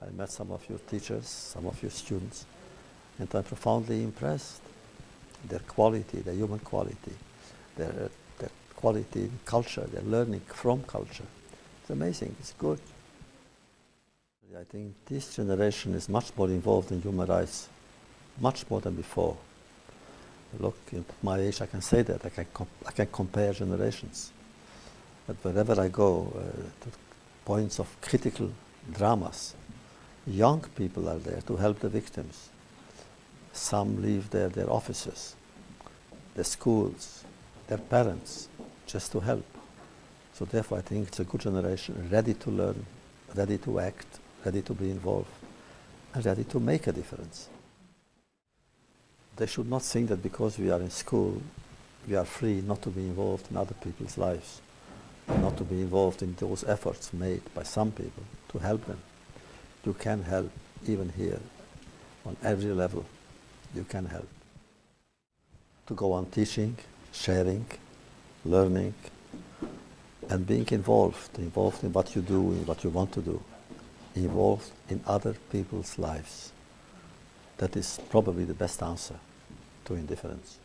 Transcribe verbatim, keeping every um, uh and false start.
I met some of your teachers, some of your students, and I'm profoundly impressed. Their quality, their human quality, their, their quality in culture, their learning from culture. It's amazing, it's good. I think this generation is much more involved in human rights, much more than before. Look, at my age, I can say that, I can, I can compare generations. But wherever I go, uh, to points of critical dramas, young people are there to help the victims. Some leave their, their offices, their schools, their parents, just to help. So therefore I think it's a good generation, ready to learn, ready to act, ready to be involved, and ready to make a difference. They should not think that because we are in school, we are free not to be involved in other people's lives, not to be involved in those efforts made by some people to help them. You can help even here, on every level, you can help. To go on teaching, sharing, learning, and being involved, involved in what you do, in what you want to do, involved in other people's lives. That is probably the best answer to indifference.